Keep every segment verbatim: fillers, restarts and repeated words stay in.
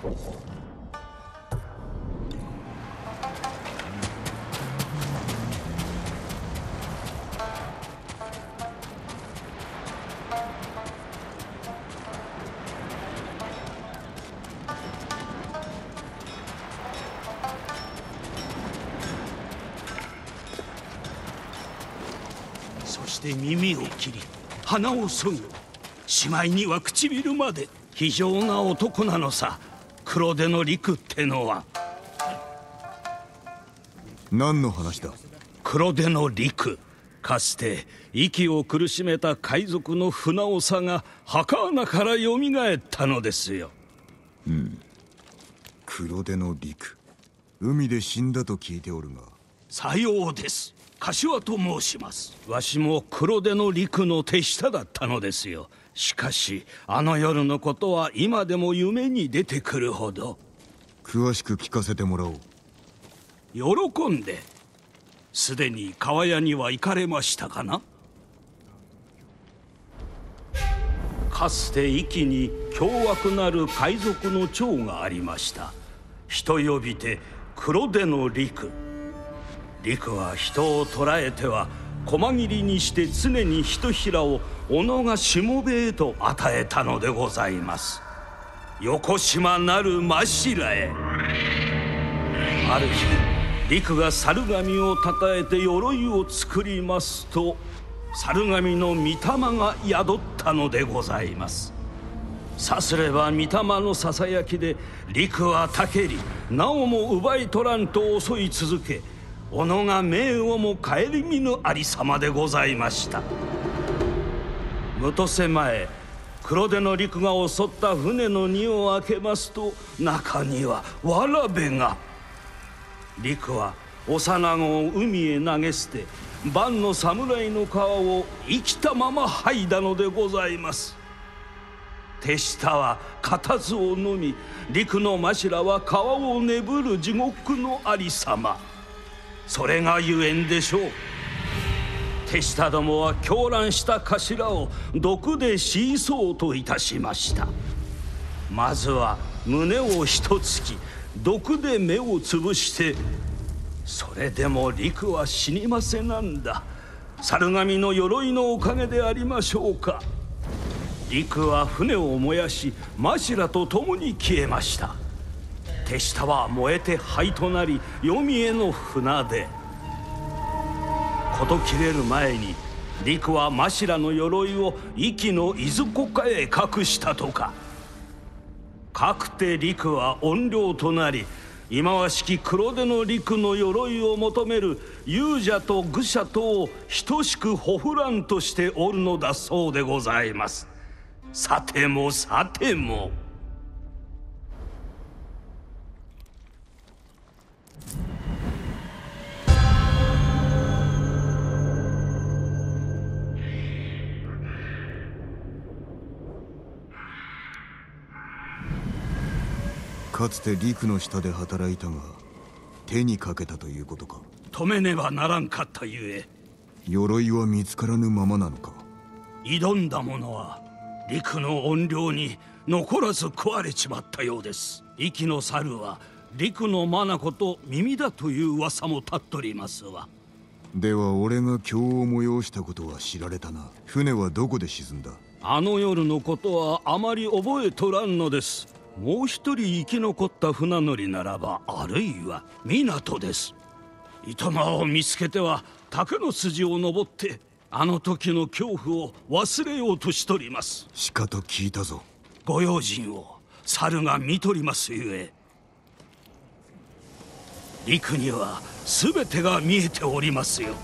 そして耳を切り鼻を削ぐ、しまいには唇まで。非情な男なのさ、黒手の陸ってのは。 何の話だ？ 黒手の陸、かつて息を苦しめた海賊の船長が墓穴からよみがえったのですよ。 うん、黒手の陸、海で死んだと聞いておるが。 さようです。柏と申します。わしも黒手の陸の手下だったのですよ。しかしあの夜のことは今でも夢に出てくるほど。 詳しく聞かせてもらおう。 喜んで。すでに川屋には行かれましたかな？かつて壱岐に凶悪なる海賊の長がありました。人呼びて黒手の陸。陸は人を捕らえては細切りにして常にひとひらを己がしもべへと与えたのでございます。横島なる真白へ。ある日陸が猿神をたたえて鎧を作りますと、猿神の御霊が宿ったのでございます。さすれば御霊のささやきで陸はたけり、なおも奪い取らんと襲い続け、己が命をも顧みぬありさまでございました。むとせ前、黒手の陸が襲った船の荷を開けますと、中にはわらべが。陸は幼子を海へ投げ捨て、万の侍の皮を生きたまま剥いだのでございます。手下は固唾を飲み、陸の頭は皮を眠る地獄のありさま。それがゆえんでしょう。手下どもは狂乱した頭を毒で死そうといたしました。まずは胸を一突き、毒で目をつぶして、それでも陸は死にませなんだ。猿神の鎧のおかげでありましょうか。陸は船を燃やし、マシラと共に消えました。手下は燃えて灰となり、黄泉への船出。事切れる前に陸はマシラの鎧を壱岐の伊豆国家へ隠したとか。かくて陸は怨霊となり、忌まわしき黒手の陸の鎧を求める勇者と愚者とを等しくほふらんとしておるのだそうでございます。さてもさても。 かつて陸の下で働いたが手にかけたということか。 止めねばならんかったゆえ。 鎧は見つからぬままなのか。 挑んだ者は陸の怨霊に残らず食われちまったようです。壱岐の猿は陸の眼と耳だという噂も立っとりますわ。 では俺が今日を催したことは知られたな。船はどこで沈んだ？ あの夜のことはあまり覚えとらんのです。もう一人生き残った船乗りならば、あるいは港です。糸間を見つけては竹の筋を登ってあの時の恐怖を忘れようとしとります。 しかと聞いたぞ。 ご用心を猿が見とりますゆえ。陸には全てが見えておりますよ。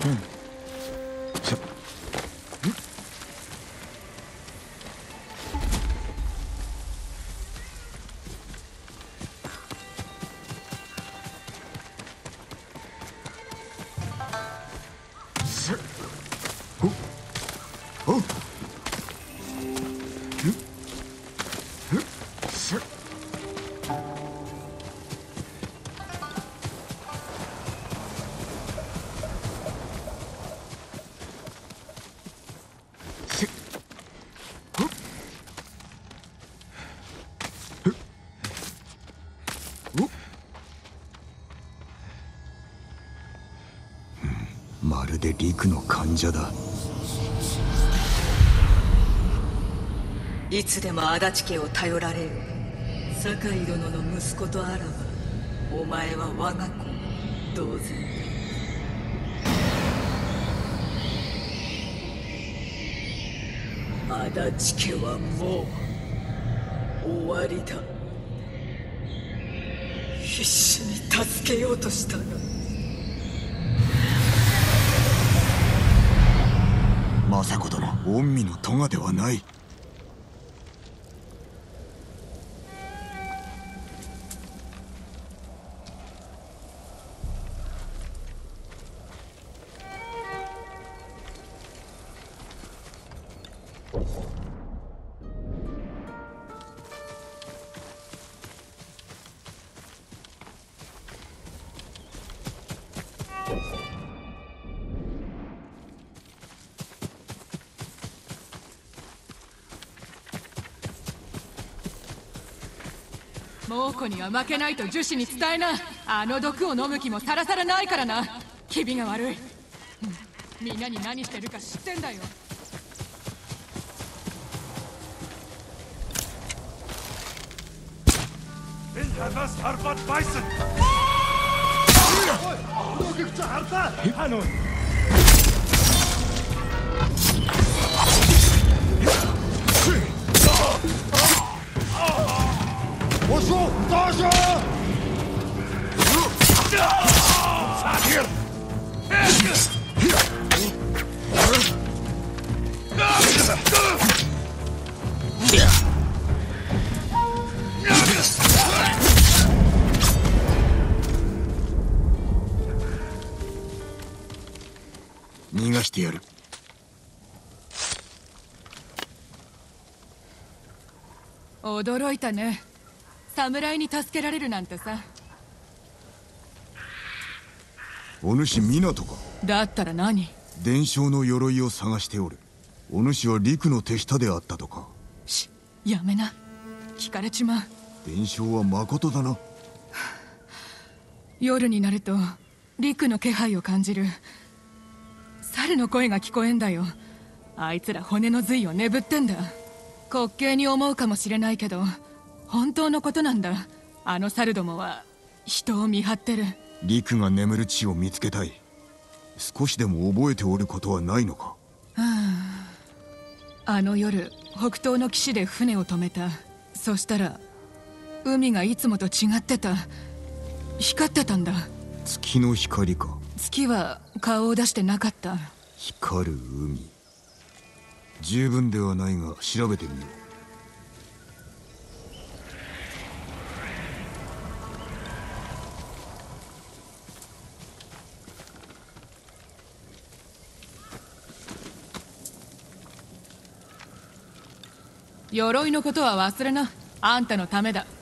まるで陸の患者だ。 いつでも足立家を頼られる酒井殿の息子とあらば、お前は我が子同然だ。足立家はもう終わりだ。必死に助けようとしたが、 政子殿、御身の咎ではない。 猛虎には負けないと樹脂に伝えな。あの毒を飲む気もさらさらないからな。気味が悪い。みんなに何してるか知ってんだよ。 逃がしてやる。 驚いたね。侍に助けられるなんてさ。 お主湊か。 だったら何？ 伝承の鎧を探しておる。お主は陸の手下であったとか。 し、やめな。聞かれちまう。 伝承はまことだな。 夜になると陸の気配を感じる。猿の声が聞こえんだよ。あいつら骨の髄を眠ってんだ。滑稽に思うかもしれないけど、本当のことなんだ。あの猿どもは人を見張ってる。 陸が眠る地を見つけたい。少しでも覚えておることはないのか。 はあ、あの夜北東の岸で船を止めた。そしたら海がいつもと違ってた。光ってたんだ。 月の光か。 月は顔を出してなかった。 光る海。十分ではないが調べてみよう。 鎧のことは忘れな。あんたのためだ。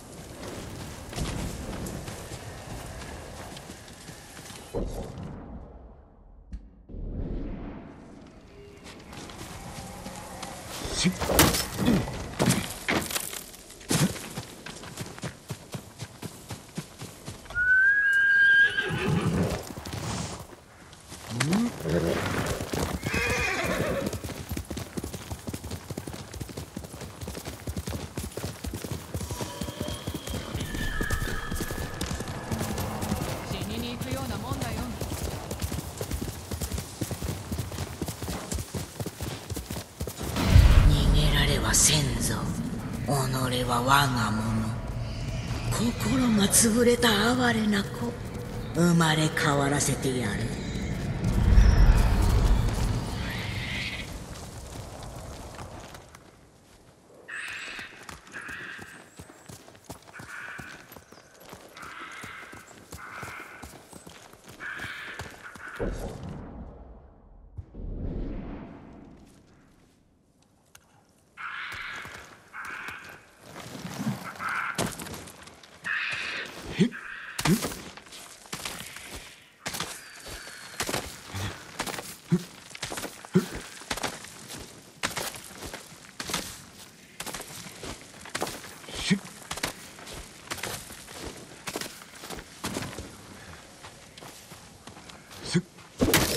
先祖、己は我が物。心が潰れた哀れな子、生まれ変わらせてやる。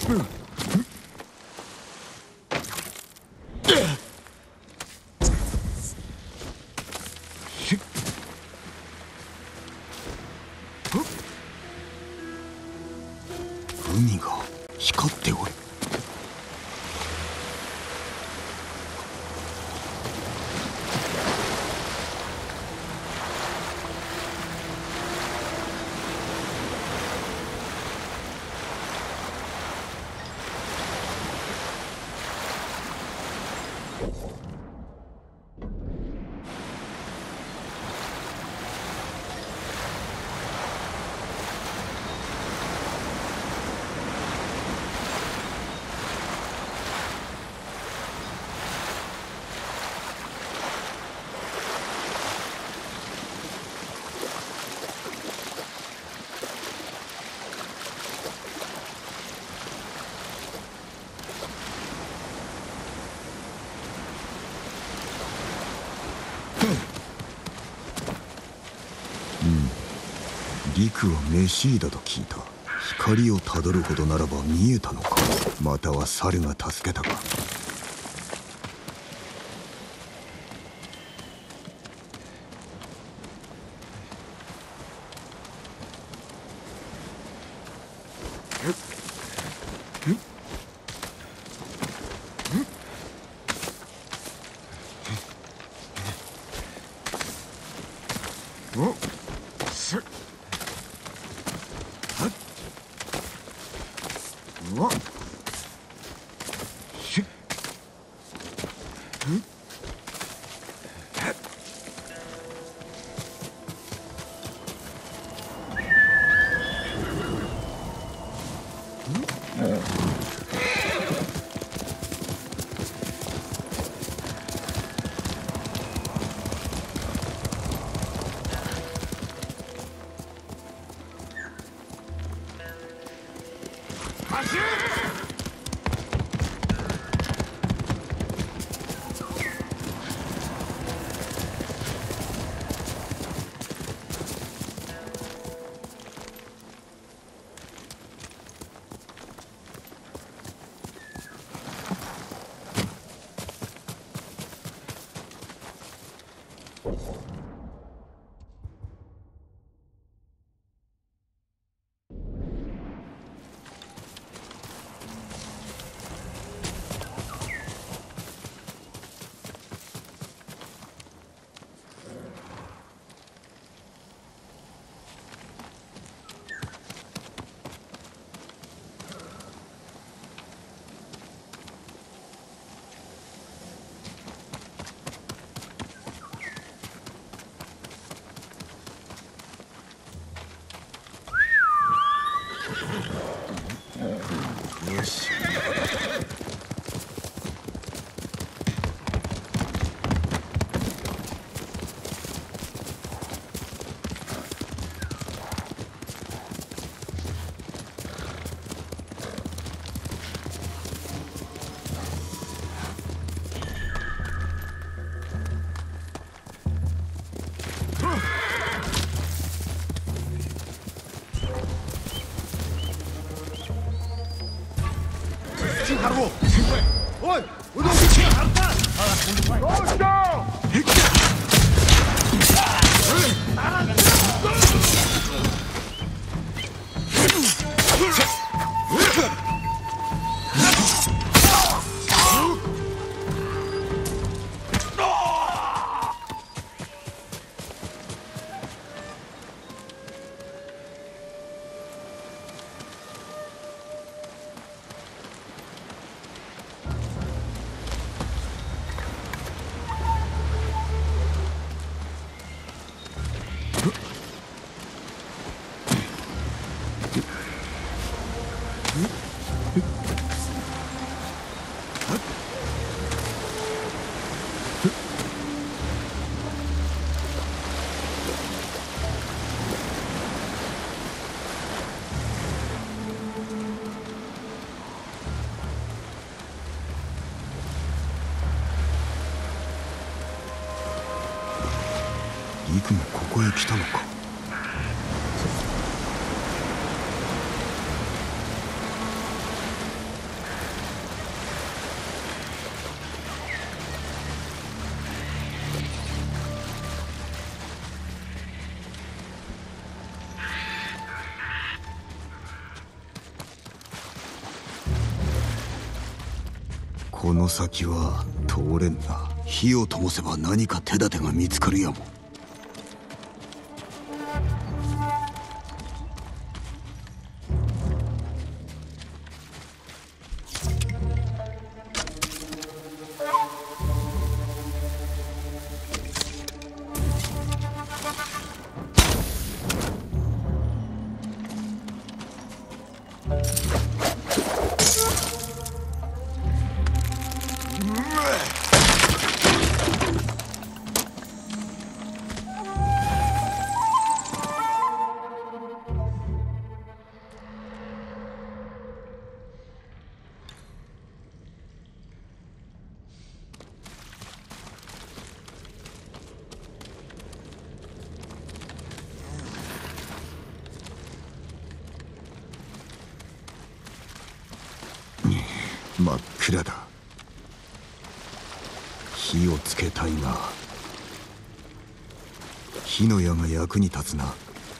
海が光っておる。陸はメシーダと聞いた。光をたどるほどならば見えたのか、または猿が助けたか。よし。おい、うどん口が張った。どうした。陸もここへ来たのか。 この先は通れんな。火を灯せば何か手立てが見つかるやも。真っ暗だ。火をつけたいが火の矢が役に立つな。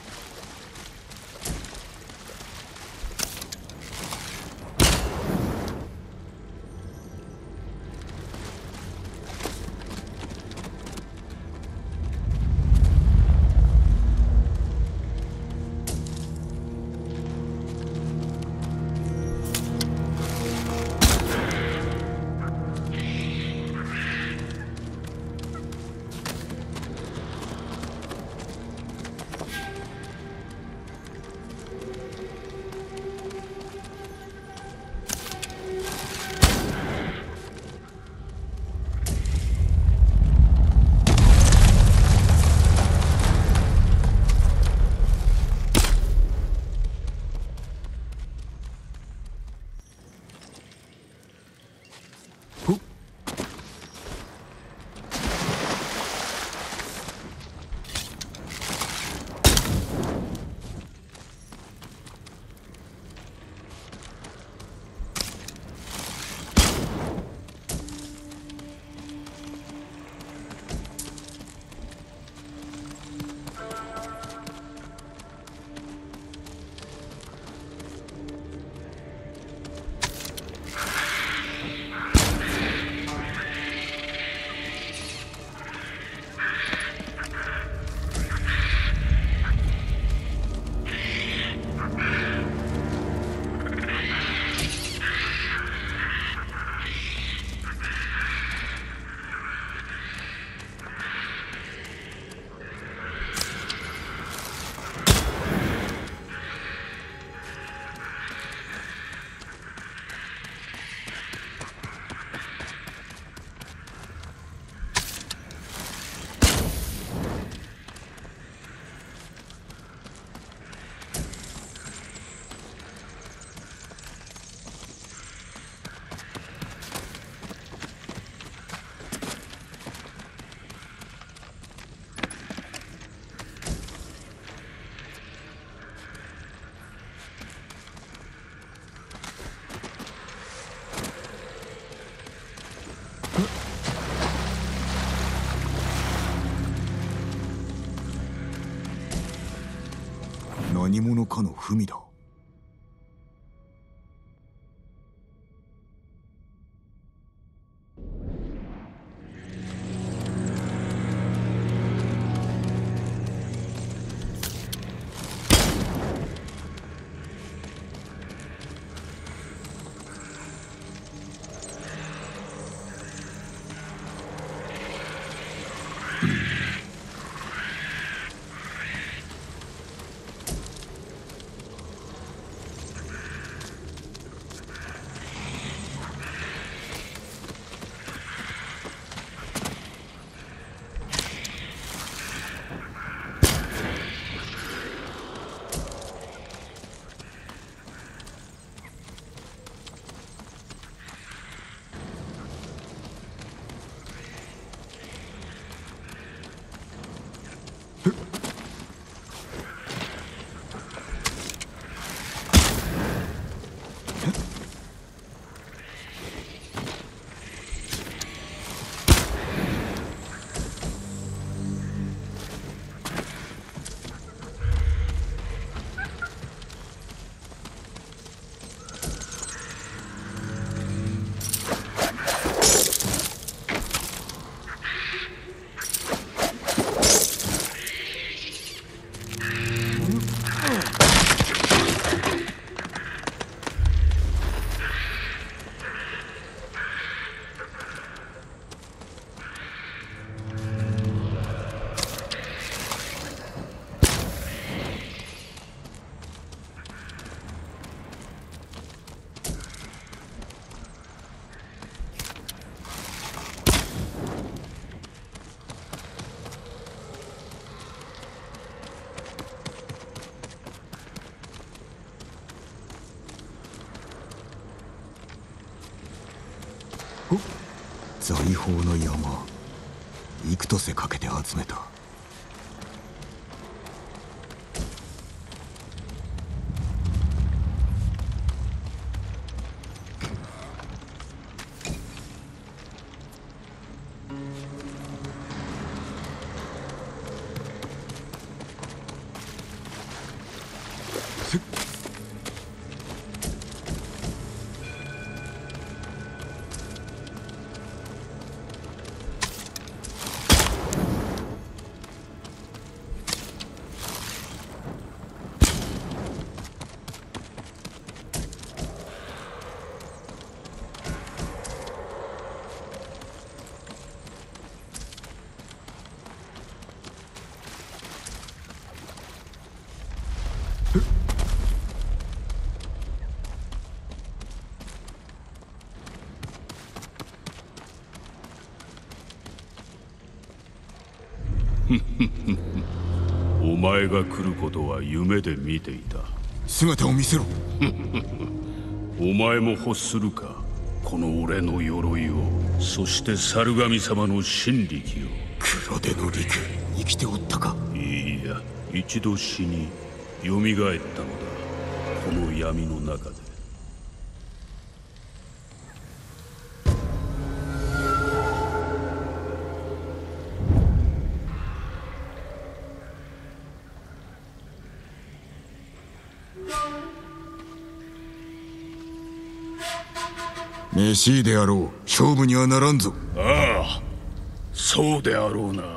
何者かの文だ。 財宝の山、幾年かけて集めた。 お前が来ることは夢で見ていた。 姿を見せろ。 お前も欲するか、この俺の鎧を、そして猿神様の神力を。 黒手の陸、生きておったか。 いいや、一度死に蘇ったのだ、この闇の中で。 めしいであろう。勝負にはならんぞ。 ああ、そうであろうな。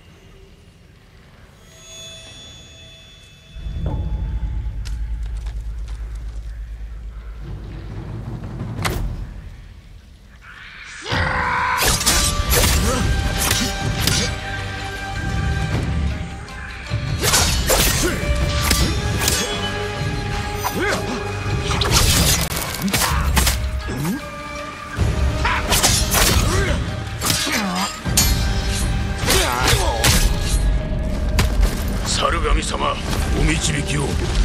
猿神様、お導きを。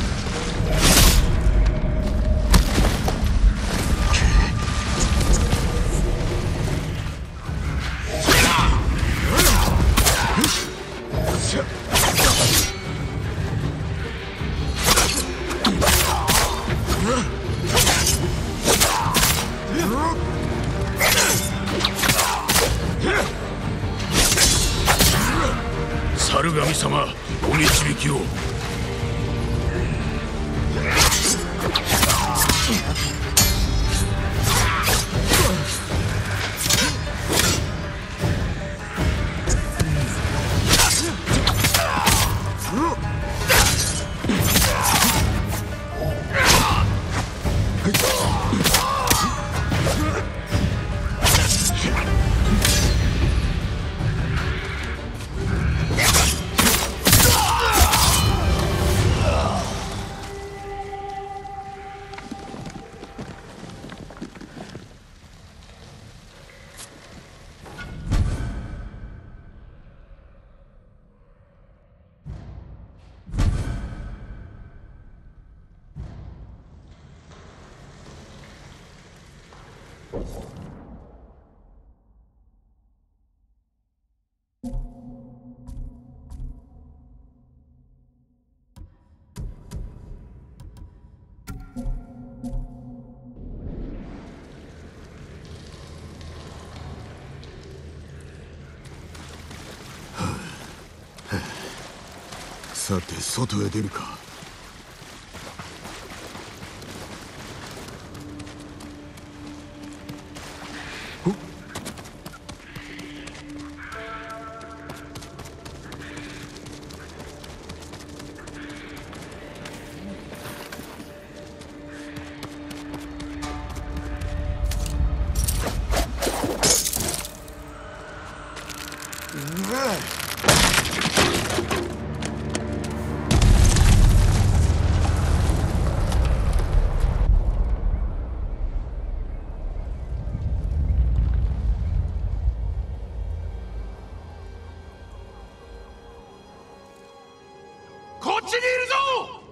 猿神様、お導きを。 さて、外へ出るか。 こっちにいるぞ。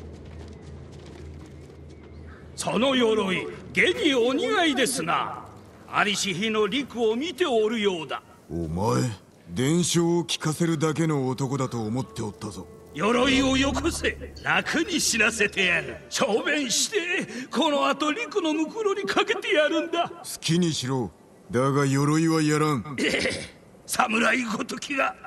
その鎧、現にお似合いですな。 在りし日の陸を見ておるようだ。 お前伝承を聞かせるだけの男だと思っておったぞ。 鎧をよこせ。楽に死なせてやる。小便してこの後陸のムクロにかけてやるんだ。 好きにしろ。だが鎧はやらん。 ええ、侍ごときが。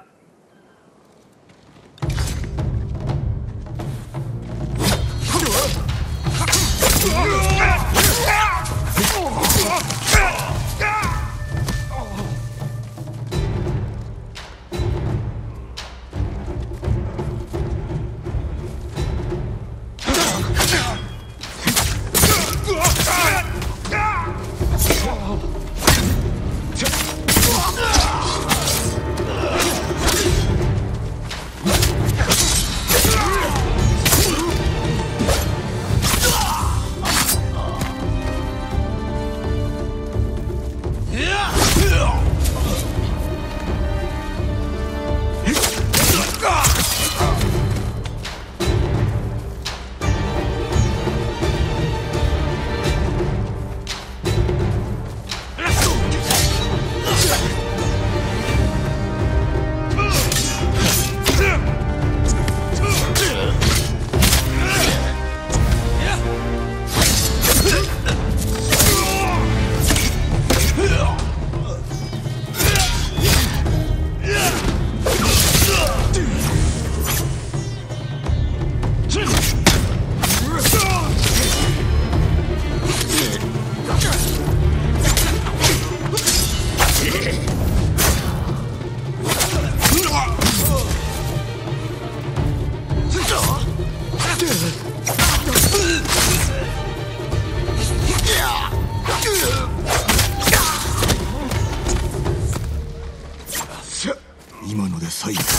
今ので最後。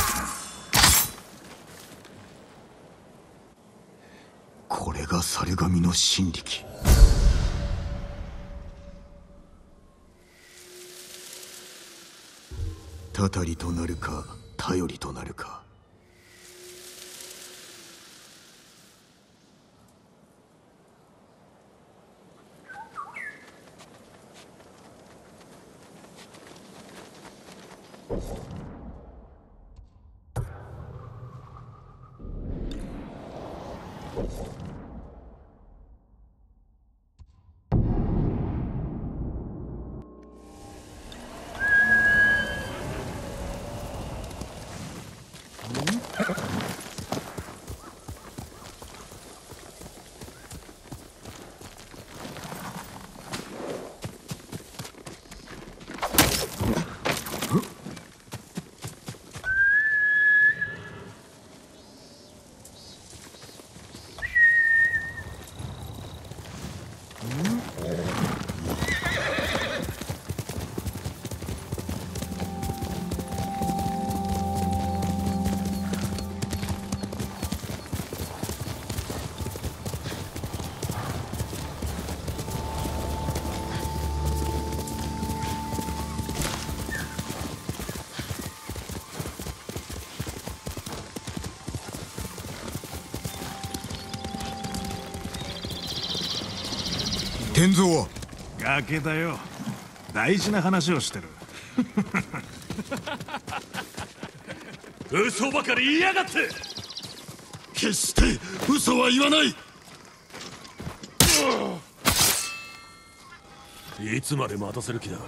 これが猿神の神力。たたりとなるか頼りとなるか。天蔵は崖だよ。大事な話をしてる。 嘘ばかり言いやがって。決して嘘は言わない。いつまで待たせる気だ。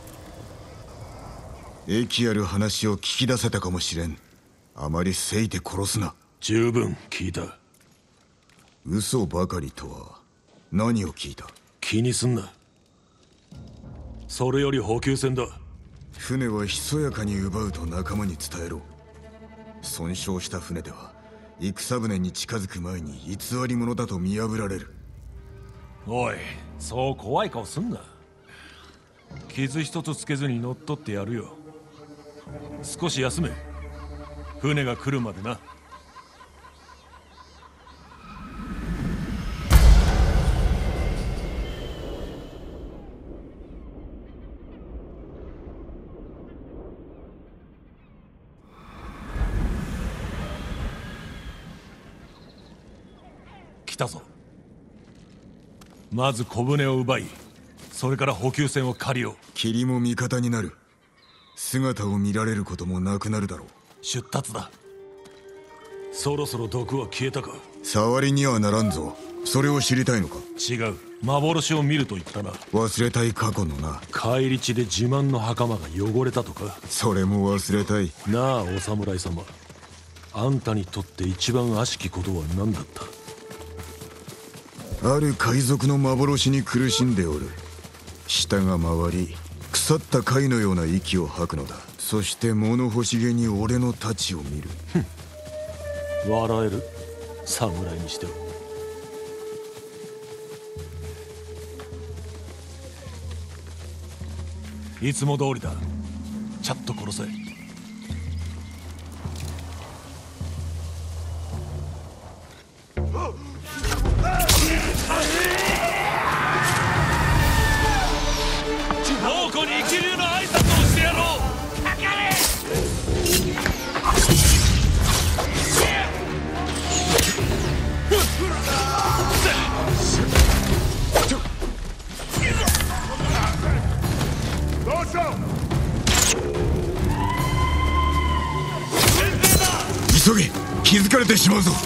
益ある話を聞き出せたかもしれん。あまりせいて殺すな。 十分聞いた。 嘘ばかりとは何を聞いた？ 気にすんな。それより補給船だ。 船はひそやかに奪うと仲間に伝えろ。損傷した船では戦船に近づく前に偽り者だと見破られる。 おい、そう怖い顔すんな。傷一つつけずに乗っ取ってやるよ。少し休め。船が来るまでな。来たぞ。まず小舟を奪い、 それから補給船を借りよう。 霧も味方になる。姿を見られることもなくなるだろう。 出立だ。そろそろ毒は消えたか。 触りにはならんぞ。それを知りたいのか。 違う、幻を見ると言ったな。 忘れたい過去のな。 返り血で自慢の袴が汚れたとか。 それも忘れたいなあ、お侍様。あんたにとって一番悪しきことは何だった？ ある海賊の幻に苦しんでおる。舌が回り、腐った貝のような息を吐くのだ。そして物欲しげに俺の太刀を見る。 笑える、侍にしては。いつも通りだ。ちゃっと殺せ。猛虎に一流の挨拶をしてやろう。かかれ。 急げ、気づかれてしまうぞ。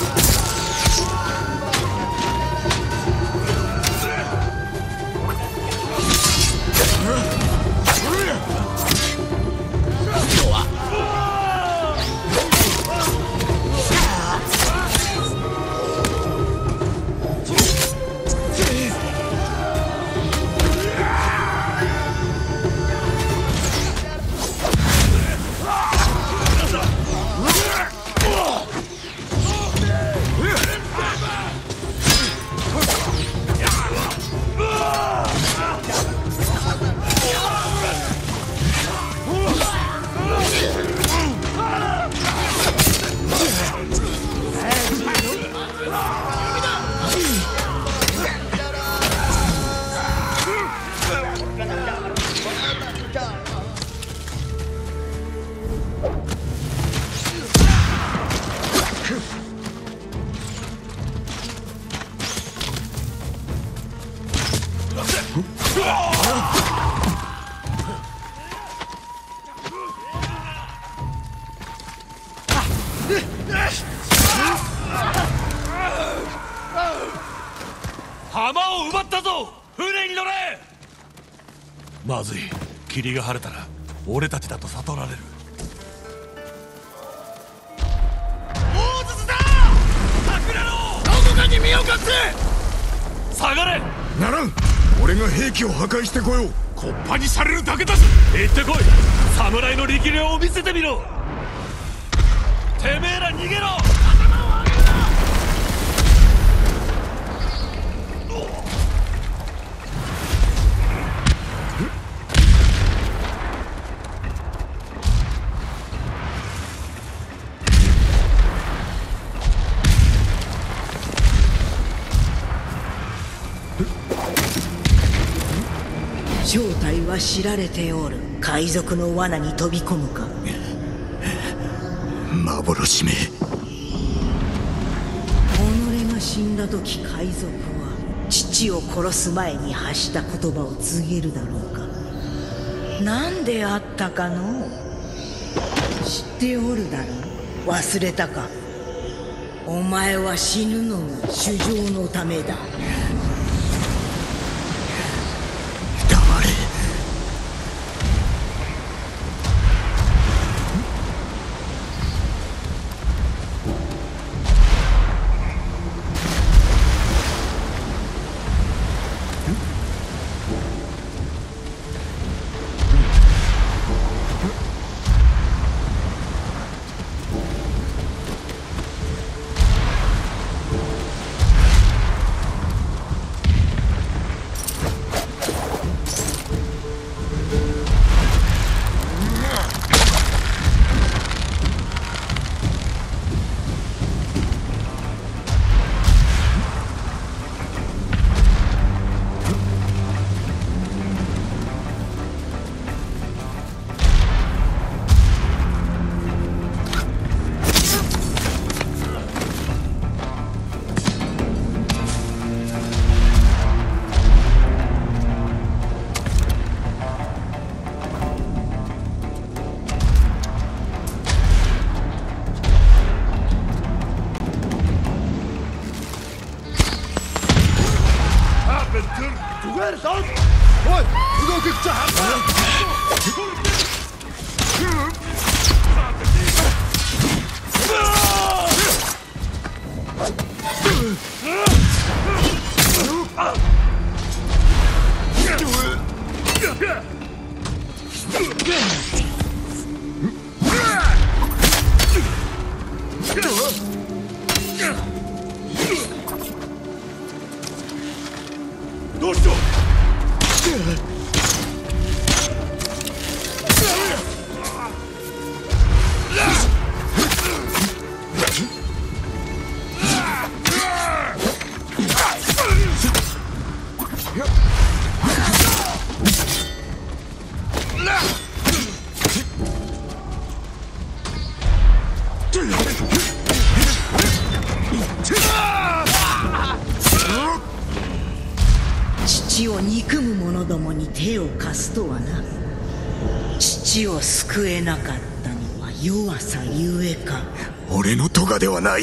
浜を奪ったぞ。船に乗れ。まずい、霧が晴れたら俺たちだと悟られる。大筒だ。隠れろ。どこかに身を隠せ。下がれ。 ならん。俺が兵器を破壊してこよう。 こっぱにされるだけだぞ。行ってこい。侍の力量を見せてみろ。てめえら逃げろ。 正体は知られておる。海賊の罠に飛び込むか。 幻め。 己が死んだ時、海賊は父を殺す前に発した言葉を告げるだろうか。何であったかのう。知っておるだろう。忘れたか。お前は死ぬのが主情のためだ。 どうした。 父を憎む者どもに手を貸すとはな。父を救えなかったのは弱さゆえか。 俺の咎ではない。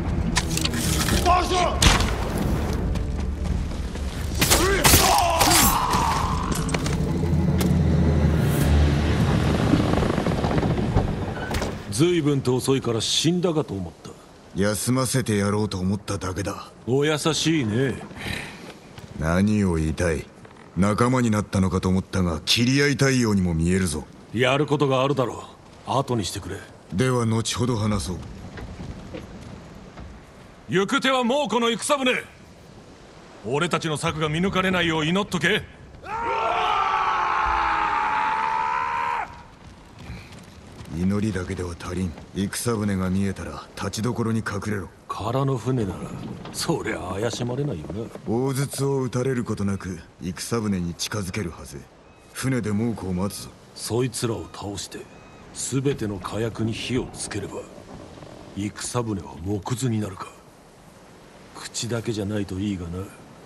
放手！ 随分と遅いから死んだかと思った。 休ませてやろうと思っただけだ。 お優しいね。 何を言いたい？仲間になったのかと思ったが、切り合いたいようにも見えるぞ。 やることがあるだろう。後にしてくれ。 では後ほど話そう。 行く手は猛虎の戦船。俺たちの策が見抜かれないよう祈っとけ。 祈りだけでは足りん。戦船が見えたら立ちどころに隠れろ。 空の船ならそりゃ怪しまれないよな。 大筒を撃たれることなく戦船に近づけるはず。船で猛虎を待つぞ。 そいつらを倒して全ての火薬に火をつければ戦船は木図になるか。口だけじゃないといいがな。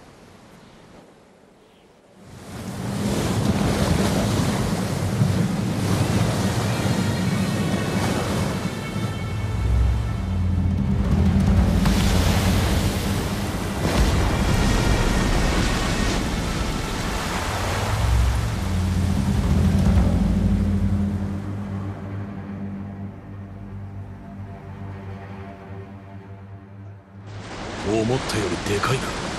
思ったよりでかいな。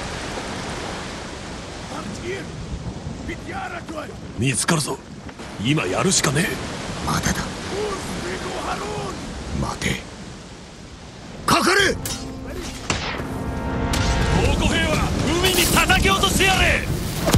見つかるぞ。今やるしかねえ。 まだだ。待て。かかれ。 蒙古兵は海に叩き落としてやれ。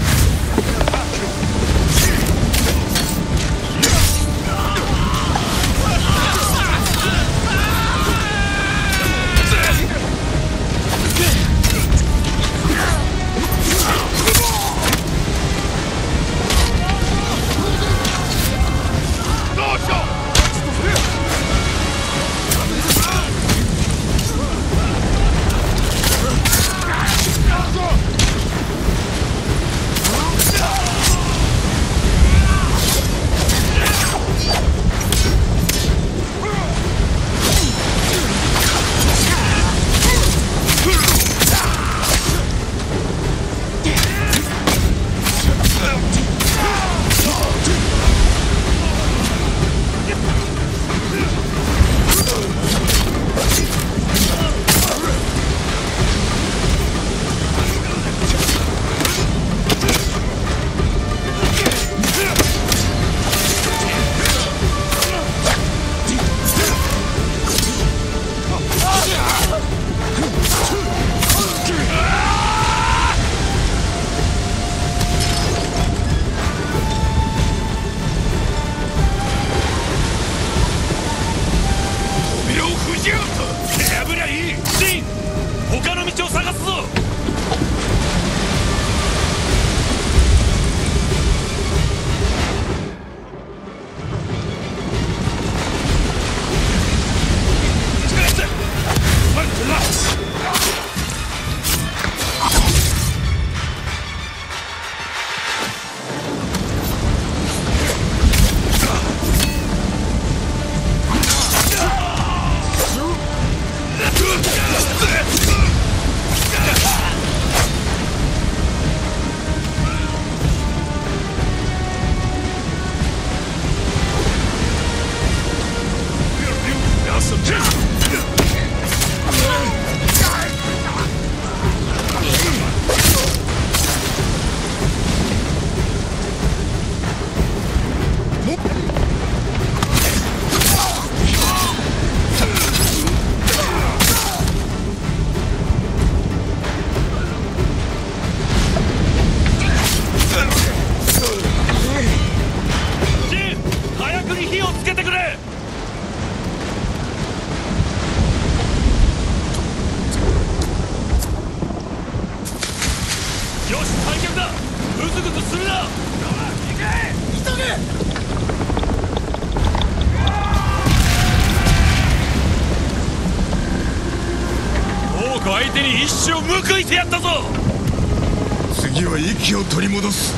相手に一生報いてやったぞ。 次は息を取り戻す。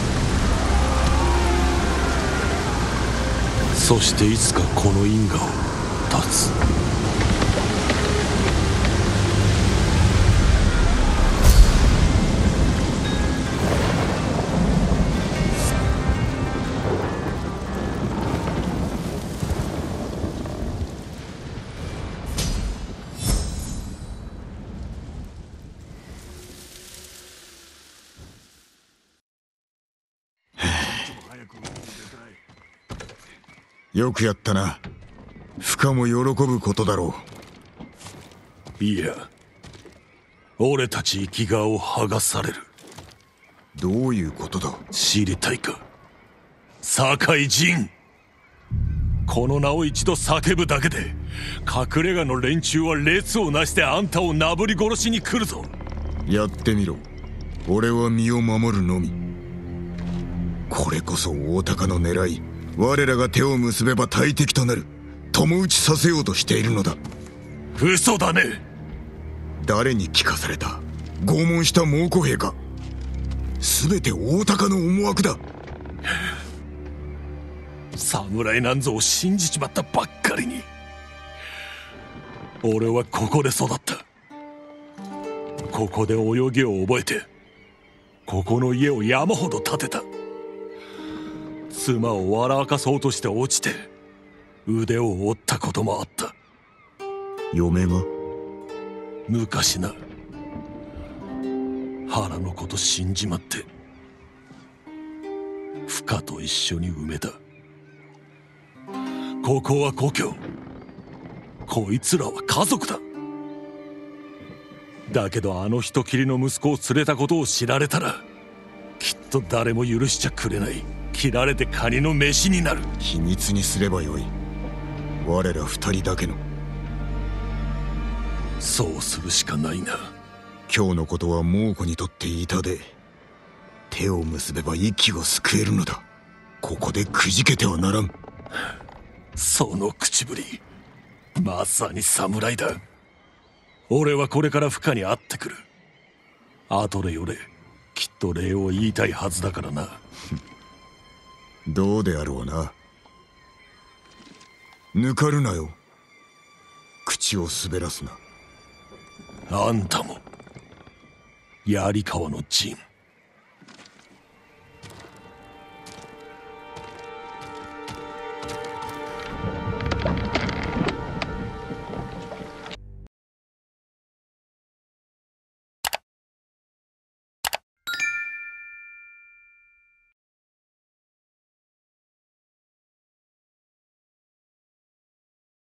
そしていつかこの因果を断つ。 早く海に出たい。 よくやったな。フカも喜ぶことだろう。いや、俺たち生きがを剥がされる。 どういうことだ。 知りたいか、堺人。この名を一度叫ぶだけで隠れ家の連中は列をなしてあんたをなぶり殺しに来るぞ。 やってみろ。俺は身を守るのみ。これこそ大鷹の狙い。我らが手を結べば大敵となる。共打ちさせようとしているのだ。 嘘だね。 誰に聞かされた。拷問した猛虎兵か。全て大鷹の思惑だ。 侍なんぞを信じちまったばっかりに。俺はここで育った。ここで泳ぎを覚えて、ここの家を山ほど建てた。妻を笑かそうとして落ちて腕を折ったこともあった。 嫁が昔な、原のこと死んじまってフカと一緒に埋めた。ここは故郷、こいつらは家族だ。だけどあの人きりの息子を連れたことを知られたらきっと誰も許しちゃくれない。切られてカニの飯になる。 秘密にすればよい。我ら二人だけの。 そうするしかないな。 今日のことは猛虎にとって痛で、手を結べば息を救えるのだ。ここでくじけてはならん。 その口ぶり、まさに侍だ。俺はこれからフカに会ってくる。後でよれ、きっと礼を言いたいはずだからな。 どうであろうな。抜かるなよ。口を滑らすな。 あんたも槍川の陣。